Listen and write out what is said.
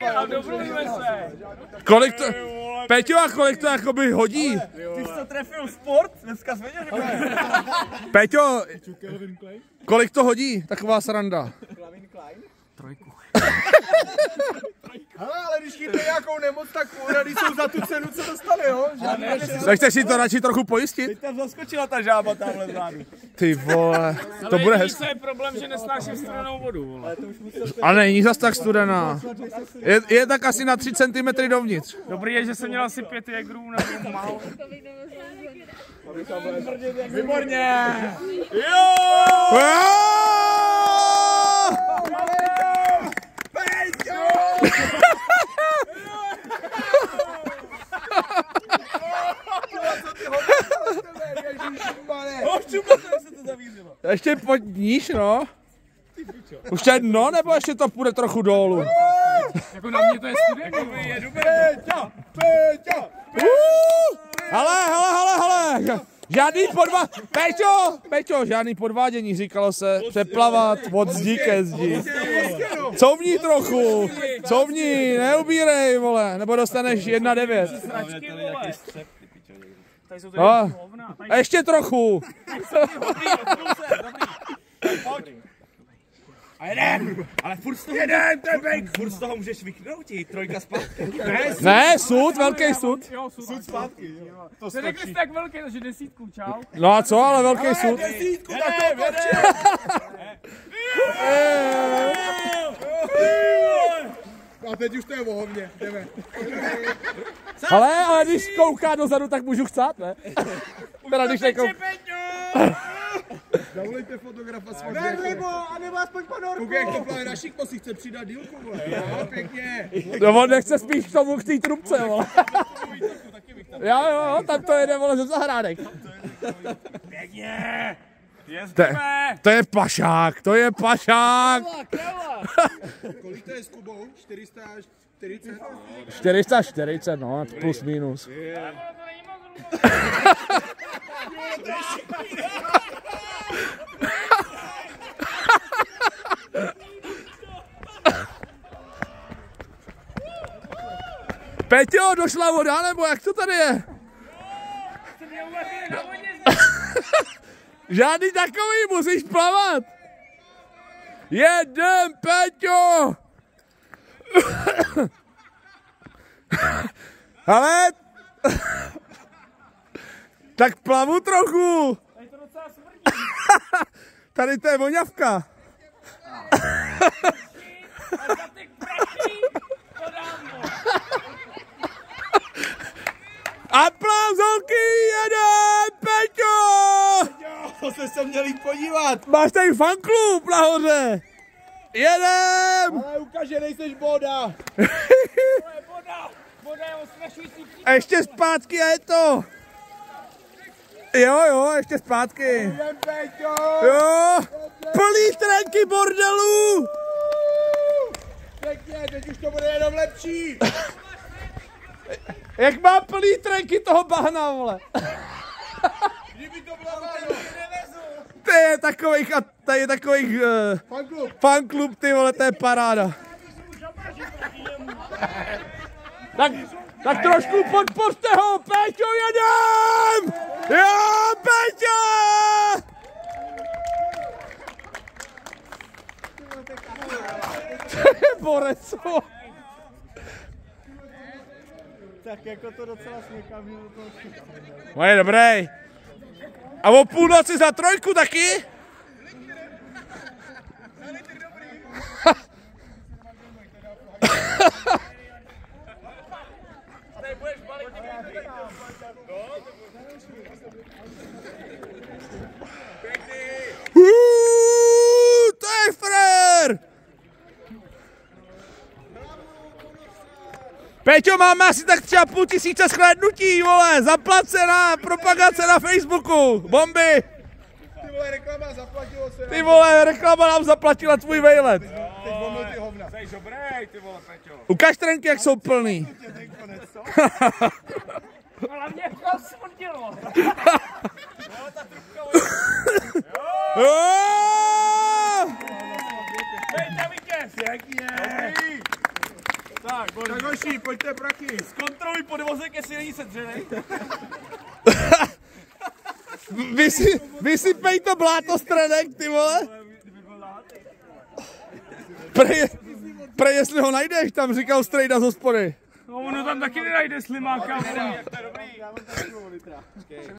Kolik to... Peťo, a kolik to jakoby hodí? Ty jsi to trefil sport? Dneska jsme věděli. Peťo, kolik to hodí taková sranda? Trojku. Hele, ale když chytne nějakou nemoc, tak úhrady jsou za tu cenu, co dostali, jo? Tak chceš si to radši trochu pojistit? Teď tam zaskočila ta žába tamhle vzadu. Ty vole, to bude hezké. Ale je problém, že nesnáším studenou vodu, vole. Ale není zas tak studená. Je tak asi na 3 cm dovnitř. Dobrý je, že jsem měl asi 5 jegrů nebo málo. Výborně! Jo! Ještě pojď níž, no. Už to je dno, nebo ještě to půjde trochu dolů? Jako na mě to je studený. Je dobrý. Hele. Žádný Peťo, žádný podvádění, říkalo se. Přeplavat od zdi ke zdi. Couvni trochu, neubírej, vole, nebo dostaneš 1,9. A ještě trochu. A jedem! Ale furt z toho můžeš vyknout, trojka zpátky. Ne, sud, velký sud. Jo, sud zpátky. To řekli jste tak velký, takže 10, čau. No a co, ale velký sud. 10, tak A teď už to je o hovně, jdeme. Ale když kouká dozadu, tak můžu chcát, ne? Teda když nekouká. Zavolejte fotografa s fotografa. A nebo aspoň ponorku. Koukej, jak to plán na šikmo, si chce přidat dílku, vole. Jo, pěkně. No on nechce spíš k tomu, k té trubce, vole. Jo, tam to jede, vole, ze zahrádek. Pěkně! To je pašák. Kolik to je s Kubou? 440? 440, no, plus minus. Peťo, došla voda, nebo jak to tady je? Žádný takový, musíš plavat. Jedem, Peťo! Ale... Tak plavu trochu. Tady to docela smrdí. Tady to je voňavka. Aplauz, holky, jedem, Peťo! To jste se měli podívat. Máš tady fanklub nahoře. Jedem! Ale ukáž, že nejseš boda. Voda je osvěžující. A ještě zpátky a je to. Jo, ještě zpátky. Jdem, Peťo. Jo, plný trenky bordelu. Pěkně, teď už to bude jenom lepší. Jak má plný trenky toho bahna, vole. Kdyby to bylo váno. To je takových fanklub, ty vole, to je paráda. Tak trošku podpořte ho, Péťo, jedem! Jo, Péťo! To je borec, vole. Tak jako to docela smykám, že do toho štěkám. Moje dobrý. A o půlnoci za trojku taky? To je frér! Peťo, máme asi tak třeba 500 shlédnutí, vole, zaplacená propagace na Facebooku, bomby! Ty vole, reklama zaplatilo se. Ty vole, reklama nám zaplatila tvůj vejlet. Teď bomil ty hovna. Jsi dobrý, ty vole, Peťo. Ukaž trenky, jak jsou plný. Hlavně to smrdilo. Pejďte vítěz. Pěkně. Tak hoši, pojďte prachy. Zkontroluj podvozek, jestli není sedřenej. Vysypej to bláto stranek, ty vole. Prej, jestli ho najdeš, tam říkal strejda z hospody. No ono tam taky nenajde slimáka.